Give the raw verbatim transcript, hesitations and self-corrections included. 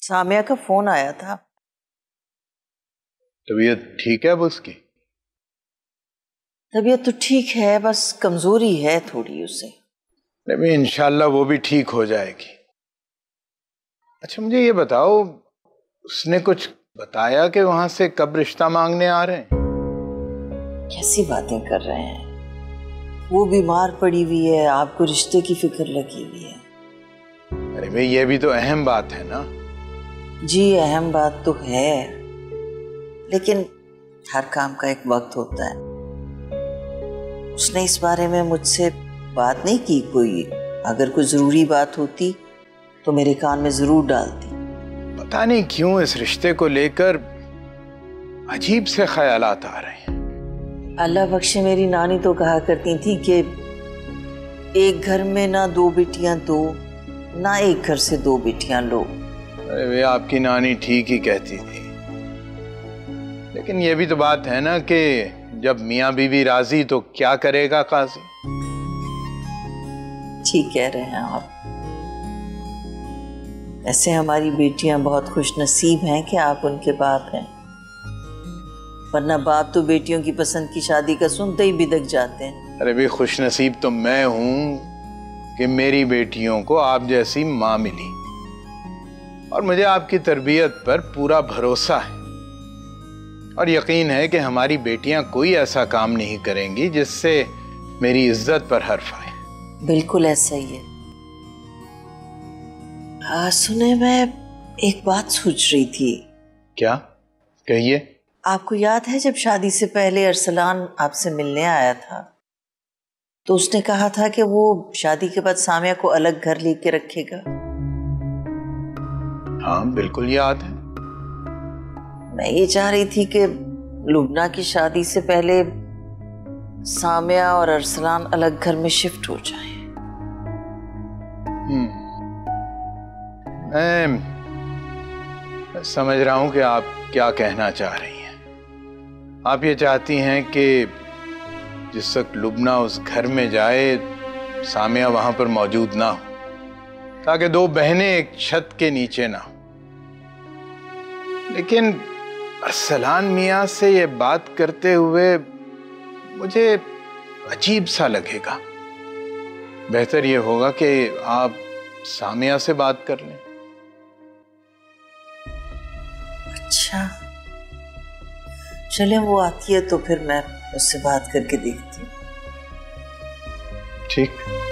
सामिया का फोन आया था। तबीयत ठीक है अब उसकी? तबीयत तो ठीक है, बस कमजोरी है थोड़ी उसे। नहीं, इंशाल्लाह वो भी ठीक हो जाएगी। अच्छा मुझे ये बताओ, उसने कुछ बताया कि वहां से कब रिश्ता मांगने आ रहे हैं? कैसी बातें कर रहे हैं, वो बीमार पड़ी हुई है, आपको रिश्ते की फिक्र लगी हुई है। अरे भाई ये भी तो अहम बात है ना। जी अहम बात तो है, लेकिन हर काम का एक वक्त होता है। उसने इस बारे में मुझसे बात नहीं की कोई। अगर कोई जरूरी बात होती तो मेरे कान में जरूर डालती। पता नहीं क्यों इस रिश्ते को लेकर अजीब से ख्यालात आ रहे हैं। अल्लाह बख्शे, मेरी नानी तो कहा करती थी कि एक घर में ना दो बेटियां दो, ना एक घर से दो बेटियां लो। अरे वे आपकी नानी ठीक ही कहती थी, लेकिन ये भी तो बात है ना कि जब मियाँ बीवी राजी तो क्या करेगा काजी। ठीक कह रहे हैं आप। ऐसे हमारी बेटियां बहुत खुश नसीब हैं कि आप उनके बाप हैं, वरना बाप तो बेटियों की पसंद की शादी का सुनते ही बिदक जाते हैं। अरे भी खुश नसीब तो मैं हूं कि मेरी बेटियों को आप जैसी माँ मिली, और मुझे आपकी तरबियत पर पूरा भरोसा है और यकीन है कि हमारी बेटियां कोई ऐसा काम नहीं करेंगी जिससे मेरी इज्जत पर हर्फ आए। बिल्कुल ऐसा ही है। आ, सुने, मैं एक बात सोच रही थी। क्या? कहिए। आपको याद है जब शादी से पहले अरसलान आपसे मिलने आया था तो उसने कहा था कि वो शादी के बाद सामिया को अलग घर लेके रखेगा? हाँ बिल्कुल याद है। मैं ये चाह रही थी कि लुबना की शादी से पहले सामिया और अरसलान अलग घर में शिफ्ट हो जाएं। हम्म मैं, मैं समझ रहा हूं कि आप क्या कहना चाह रही हैं। आप ये चाहती हैं कि जिस वक्त लुबना उस घर में जाए सामिया वहां पर मौजूद ना हो, ताकि दो बहनें एक छत के नीचे ना हो। लेकिन अरसलान मियाँ से ये बात करते हुए मुझे अजीब सा लगेगा। बेहतर ये होगा कि आप सामिया से बात कर लें। अच्छा चले, वो आती है तो फिर मैं उससे बात करके देखती हूँ। ठीक।